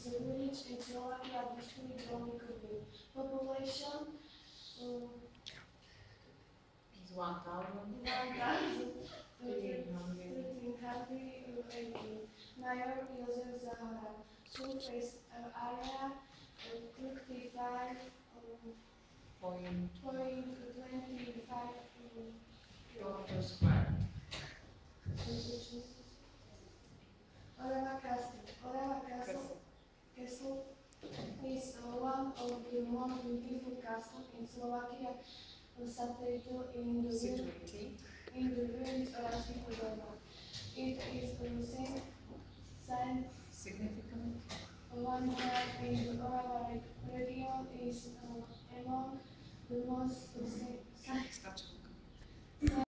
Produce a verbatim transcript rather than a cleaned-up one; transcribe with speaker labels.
Speaker 1: is a village in Slovakia district Dolníkovi. Population um,
Speaker 2: is one thousand.
Speaker 1: one thousand thirteen eighteen. Mayor Jozef Zahora. Surface uh, area uh, thirty-five
Speaker 2: Point
Speaker 1: point twenty-five
Speaker 2: kilometer square.
Speaker 1: Orava Castle. Orava Castle. Castle is uh, one of the most beautiful castles in Slovakia, situated in the
Speaker 2: Situated.
Speaker 1: in the village Orašky Podoba. It is the same sign
Speaker 2: Significant.
Speaker 1: landmark in the Orava region is uh, among the most uh,
Speaker 2: Stačka.